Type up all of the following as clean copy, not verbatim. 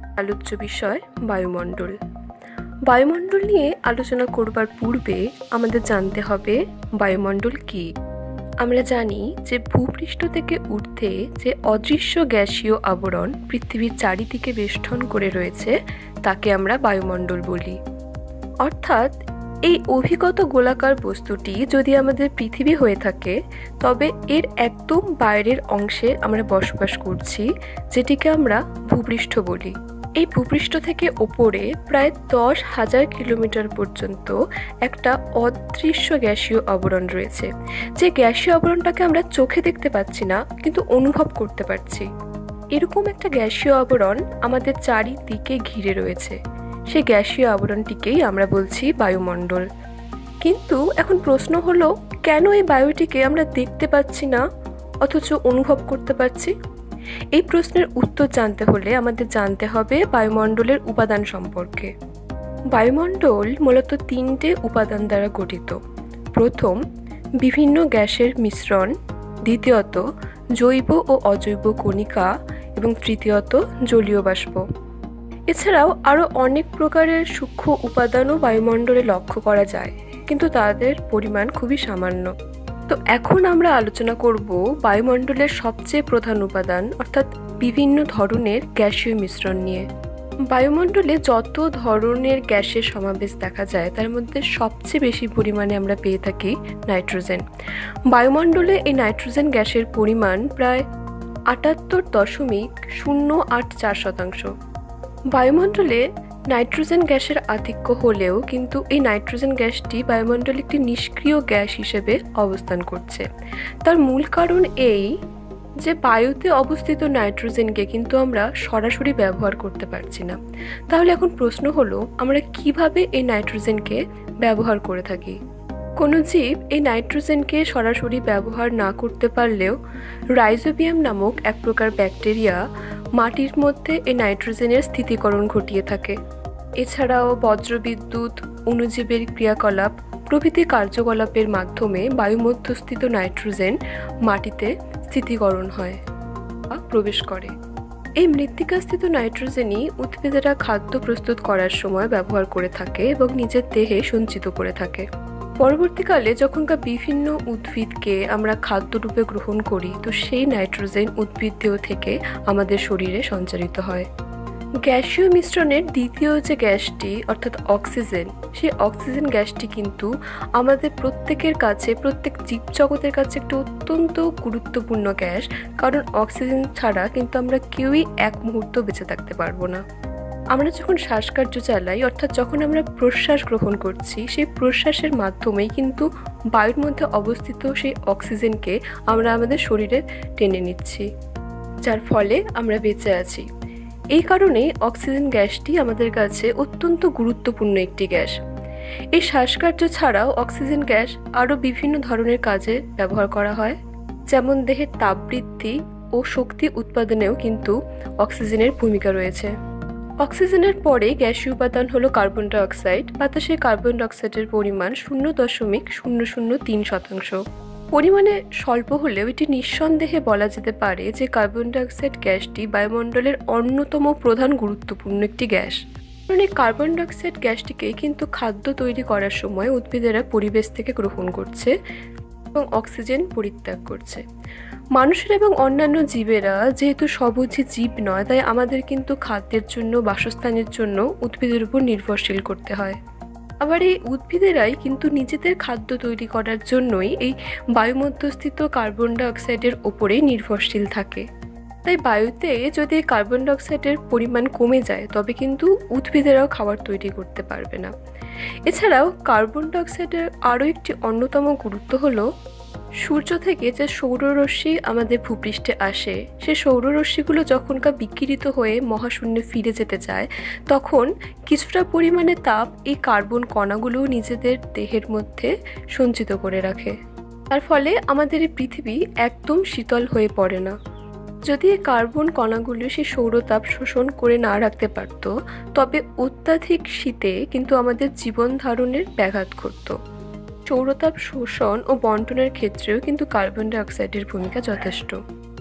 আলোচ্য বিষয় বায়ুমণ্ডল। বায়ুমণ্ডল নিয়ে আলোচনা করবার পূর্বে আমাদের জানতে হবে বায়ুমণ্ডল কী। আমরা জানি যে ভূপৃষ্ঠ থেকে ঊর্ধ্বে যে অদৃশ্য গ্যাসীয় আবরণ পৃথিবীর চারিদিকে বেষ্টন করে রয়েছে তাকে আমরা বায়ুমণ্ডল বলি। অর্থাৎ এই অভিগত গোলাকার বস্তুটি যদি আমাদের পৃথিবী হয়ে থাকে, তবে এর একদম বাইরের অংশে আমরা বসবাস করছি, যেটিকে আমরা ভূপৃষ্ঠ বলি। এই ভূপৃষ্ঠ থেকে ওপরে প্রায় 10,000 কিলোমিটার পর্যন্ত একটা অদৃশ্য গ্যাসীয় আবরণ রয়েছে, যে গ্যাসীয় আবরণটাকে আমরা চোখে দেখতে পাচ্ছি না, কিন্তু অনুভব করতে পারছি। এরকম একটা গ্যাসীয় আবরণ আমাদের চারিদিকে ঘিরে রয়েছে। সেই গ্যাসীয় আবরণটিকেই আমরা বলছি বায়ুমণ্ডল। কিন্তু এখন প্রশ্ন হলো, কেন এই বায়ুটিকে আমরা দেখতে পাচ্ছি না অথচ অনুভব করতে পারছি? এই প্রশ্নের উত্তর জানতে হলে আমাদের জানতে হবে বায়ুমণ্ডলের উপাদান সম্পর্কে। বায়ুমণ্ডল মূলত 3টে উপাদান দ্বারা গঠিত। প্রথম, বিভিন্ন গ্যাসের মিশ্রণ। দ্বিতীয়ত, জৈব ও অজৈব কণিকা। এবং তৃতীয়ত, জলীয় বাষ্প। এছাড়াও আরও অনেক প্রকারের সূক্ষ্ম উপাদানও বায়ুমণ্ডলে লক্ষ্য করা যায়, কিন্তু তাদের পরিমাণ খুবই সামান্য। তো এখন আমরা আলোচনা করব বায়ুমণ্ডলের সবচেয়ে প্রধান উপাদান, অর্থাৎ বিভিন্ন ধরনের গ্যাসীয় মিশ্রণ নিয়ে। বায়ুমণ্ডলে যত ধরনের গ্যাসের সমাবেশ দেখা যায়, তার মধ্যে সবচেয়ে বেশি পরিমাণে আমরা পেয়ে থাকি নাইট্রোজেন। বায়ুমণ্ডলে এই নাইট্রোজেন গ্যাসের পরিমাণ প্রায় 78.084%। বায়ুমণ্ডলে নাইট্রোজেন গ্যাসের আধিক্য হলেও কিন্তু এই নাইট্রোজেন গ্যাসটি বায়ুমণ্ডলে একটি নিষ্ক্রিয় গ্যাস হিসেবে অবস্থান করছে। তার মূল কারণ এই যে বায়ুতে অবস্থিত নাইট্রোজেনকে কিন্তু আমরা সরাসরি ব্যবহার করতে পারছি না। তাহলে এখন প্রশ্ন হলো, আমরা কিভাবে এই নাইট্রোজেনকে ব্যবহার করে থাকি? কোনো জীব এই নাইট্রোজেনকে সরাসরি ব্যবহার না করতে পারলেও রাইজোবিয়াম নামক এক প্রকার ব্যাকটেরিয়া মাটির মধ্যে এই নাইট্রোজেনের স্থিতিকরণ ঘটিয়ে থাকে। এছাড়াও বজ্রবিদ্যুৎ, অণুজীবের ক্রিয়াকলাপ প্রভৃতি কার্যকলাপের মাধ্যমে বায়ুমধ্যস্থিত নাইট্রোজেন মাটিতে স্থিতিকরণ হয় বা প্রবেশ করে। এই মৃত্তিকাস্থিত নাইট্রোজেনই উদ্ভিদেরা খাদ্য প্রস্তুত করার সময় ব্যবহার করে থাকে এবং নিজের দেহে সঞ্চিত করে থাকে। পরবর্তীকালে যখনকার বিভিন্ন উদ্ভিদকে আমরা খাদ্যরূপে গ্রহণ করি, তো সেই নাইট্রোজেন উদ্ভিদ দেহ থেকে আমাদের শরীরে সঞ্চারিত হয়। গ্যাসীয় মিশ্রণের দ্বিতীয় যে গ্যাসটি, অর্থাৎ অক্সিজেন, সেই অক্সিজেন গ্যাসটি কিন্তু আমাদের প্রত্যেকের কাছে, প্রত্যেক জীবজগতের কাছে একটি অত্যন্ত গুরুত্বপূর্ণ গ্যাস। কারণ অক্সিজেন ছাড়া কিন্তু আমরা কেউই এক মুহূর্ত বেঁচে থাকতে পারবো না। আমরা যখন শ্বাসকার্য চালাই, অর্থাৎ যখন আমরা প্রশ্বাস গ্রহণ করছি, সেই প্রশ্বাসের মাধ্যমেই কিন্তু বায়ুর মধ্যে অবস্থিত সেই অক্সিজেনকে আমরা আমাদের শরীরে টেনে নিচ্ছি, যার ফলে আমরা বেঁচে আছি। এই কারণেই অক্সিজেন গ্যাসটি আমাদের কাছে অত্যন্ত গুরুত্বপূর্ণ একটি গ্যাস। এই শ্বাসকার্য ছাড়াও অক্সিজেন গ্যাস আরও বিভিন্ন ধরনের কাজে ব্যবহার করা হয়, যেমন দেহের তাপ বৃদ্ধি ও শক্তি উৎপাদনেও কিন্তু অক্সিজেনের ভূমিকা রয়েছে। অক্সিজেনের পরে গ্যাসীয় উপাদান হলো কার্বন ডাইঅক্সাইড। বাতাসে কার্বন ডাইঅক্সাইডের পরিমাণ 0.003%। পরিমাণে স্বল্প হলেও এটি নিঃসন্দেহে বলা যেতে পারে যে কার্বন ডাইঅক্সাইড গ্যাসটি বায়ুমণ্ডলের অন্যতম প্রধান গুরুত্বপূর্ণ একটি গ্যাস। কারণ এই কার্বন ডাইঅক্সাইড গ্যাসটিকে কিন্তু খাদ্য তৈরি করার সময় উদ্ভিদেরা পরিবেশ থেকে গ্রহণ করছে এবং অক্সিজেন পরিত্যাগ করছে। মানুষের এবং অন্যান্য জীবেরা যেহেতু স্বভোজী জীব নয়, তাই আমাদের কিন্তু খাদ্যের জন্য, বাসস্থানের জন্য উদ্ভিদের উপর নির্ভরশীল করতে হয়। আবার এই উদ্ভিদেরাই কিন্তু নিজেদের খাদ্য তৈরি করার জন্যই এই বায়ুমধ্যস্থিত কার্বন ডাইঅক্সাইডের ওপরেই নির্ভরশীল থাকে। তাই বায়ুতে যদি কার্বন ডাইঅক্সাইডের পরিমাণ কমে যায়, তবে কিন্তু উদ্ভিদেরাও খাবার তৈরি করতে পারবে না। এছাড়াও কার্বন ডাইঅক্সাইডের আরও একটি অন্যতম গুরুত্ব হলো, সূর্য থেকে যে সৌররশ্মি আমাদের ভূপৃষ্ঠে আসে, সেই সৌররশ্মিগুলো যখনকার বিকিরিত হয়ে মহাশূন্যে ফিরে যেতে চায়, তখন কিছুটা পরিমাণে তাপ এই কার্বন কণাগুলো নিজেদের দেহের মধ্যে সঞ্চিত করে রাখে। তার ফলে আমাদের এই পৃথিবী একদম শীতল হয়ে পড়ে না। যদি এই কার্বন কণাগুলো সেই সৌরতাপ শোষণ করে না রাখতে পারত, তবে অত্যাধিক শীতে কিন্তু আমাদের জীবন ধারণের ব্যাঘাত ঘটত। সৌরতাপ শোষণ ও বন্টনের ক্ষেত্রেও কিন্তু কার্বন ডাইঅক্সাইডের ভূমিকা যথেষ্ট।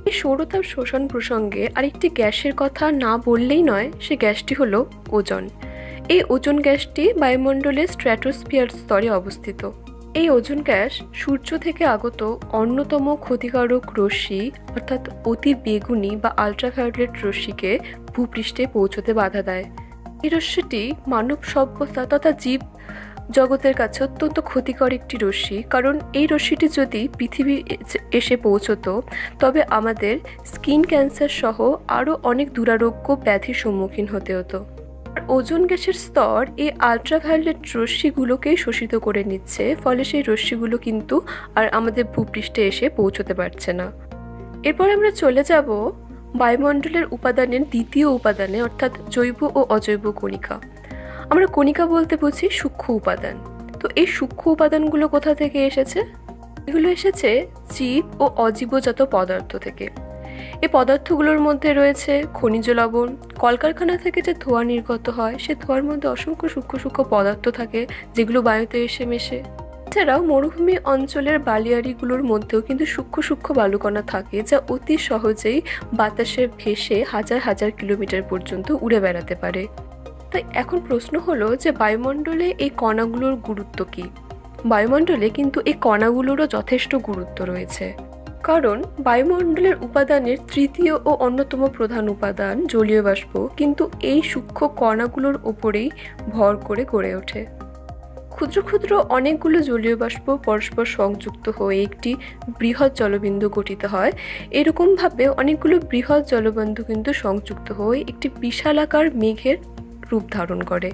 এই সৌরতাপ শোষণ প্রসঙ্গে আরেকটি গ্যাসের কথা না বললেই নয়, সে গ্যাসটি হলো ওজোন। এই ওজোন গ্যাসটি বায়ুমণ্ডলের স্ট্র্যাটোস্ফিয়ার স্তরে অবস্থিত। এই ওজোন গ্যাস সূর্য থেকে আগত অন্যতম ক্ষতিকারক রশ্মি অর্থাৎ অতি বেগুনি বা আল্ট্রাভায়োলেট রশ্মিকে ভূপৃষ্ঠে পৌঁছতে বাধা দেয়। এই রশ্মিটি মানব সভ্যতা তথা জীব জগতের কাছে অত্যন্ত ক্ষতিকর একটি রশ্মি, কারণ এই রশ্মিটি যদি পৃথিবী এসে পৌঁছতো তবে আমাদের স্কিন ক্যান্সার সহ আরও অনেক দুরারোগ্য ব্যাধির সম্মুখীন হতে হতো। ওজোন গ্যাসের স্তর এই আল্ট্রাভায়োলেট রশ্মিগুলোকেই শোষিত করে নিচ্ছে, ফলে সেই রশ্মিগুলো কিন্তু আর আমাদের ভূপৃষ্ঠে এসে পৌঁছতে পারছে না। এরপর আমরা চলে যাব বায়ুমণ্ডলের উপাদানের দ্বিতীয় উপাদানে, অর্থাৎ জৈব ও অজৈব কণিকা। আমরা কণিকা বলতে বুঝি সূক্ষ্ম উপাদান। তো এই সূক্ষ্ম উপাদানগুলো কোথা থেকে এসেছে? এগুলো এসেছে জীব ও অজীবজাত পদার্থ থেকে। এই পদার্থগুলোর মধ্যে রয়েছে খনিজ লবণ। কলকারখানা থেকে যে ধোঁয়া নির্গত হয় সে ধোঁয়ার মধ্যে অসংখ্য সূক্ষ্ম সূক্ষ্ম পদার্থ থাকে যেগুলো বায়ুতে এসে মেশে। এছাড়াও মরুভূমি অঞ্চলের বালিয়াড়িগুলোর মধ্যেও কিন্তু সূক্ষ্ম সূক্ষ্ম বালুকণা থাকে, যা অতি সহজেই বাতাসে ভেসে হাজার হাজার কিলোমিটার পর্যন্ত উড়ে বেড়াতে পারে। তাই এখন প্রশ্ন হলো যে বায়ুমণ্ডলে এই কণাগুলোর গুরুত্ব কী? বায়ুমণ্ডলে কিন্তু এই কণাগুলোরও যথেষ্ট গুরুত্ব রয়েছে, কারণ বায়ুমণ্ডলের উপাদানের তৃতীয় ও অন্যতম প্রধান উপাদান জলীয় বাষ্প কিন্তু এই সূক্ষ্ম কণাগুলোর ওপরেই ভর করে গড়ে ওঠে। ক্ষুদ্র ক্ষুদ্র অনেকগুলো জলীয় বাষ্প পরস্পর সংযুক্ত হয়ে একটি বৃহৎ জলবিন্দু গঠিত হয়। এরকমভাবে অনেকগুলো বৃহৎ জলবিন্দু কিন্তু সংযুক্ত হয়ে একটি বিশালাকার মেঘের রূপ ধারণ করে।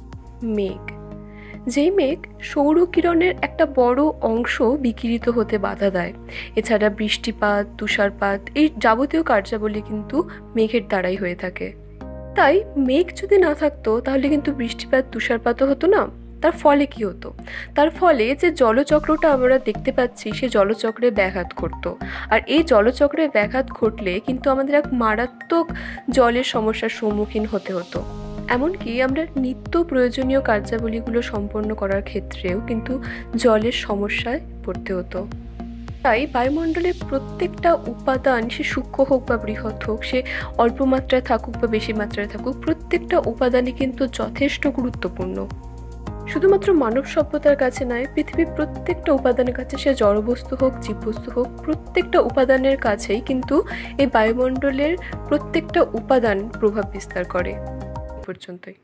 মেঘ, যেই মেঘ সৌরকিরণের একটা বড় অংশ বিকিরিত হতে বাধা দেয়। এছাড়া বৃষ্টিপাত, তুষারপাত এই যাবতীয় কার্যাবলী কিন্তু মেঘের দ্বারাই হয়ে থাকে। তাই মেঘ যদি না থাকতো তাহলে কিন্তু বৃষ্টিপাত, তুষারপাতও হতো না। তার ফলে কি হতো? তার ফলে যে জলচক্রটা আমরা দেখতে পাচ্ছি সে জলচক্রে ব্যাঘাত ঘটতো। আর এই জলচক্রে ব্যাঘাত ঘটলে কিন্তু আমাদের এক মারাত্মক জলের সমস্যার সম্মুখীন হতে হতো। এমনকি আমরা নিত্য প্রয়োজনীয় কার্যাবলীগুলো সম্পন্ন করার ক্ষেত্রেও কিন্তু জলের সমস্যায় পড়তে হতো। তাই বায়ুমণ্ডলের প্রত্যেকটা উপাদান, সে সূক্ষ্ম হোক বা বৃহৎ হোক, সে অল্প মাত্রায় থাকুক বা বেশি মাত্রায় থাকুক, প্রত্যেকটা উপাদানই কিন্তু যথেষ্ট গুরুত্বপূর্ণ। শুধুমাত্র মানব সভ্যতার কাছে নয়, পৃথিবীর প্রত্যেকটা উপাদানের কাছে, সে জড়বস্তু হোক জীববস্তু হোক, প্রত্যেকটা উপাদানের কাছেই কিন্তু এই বায়ুমণ্ডলের প্রত্যেকটা উপাদান প্রভাব বিস্তার করে। পর্যন্তই।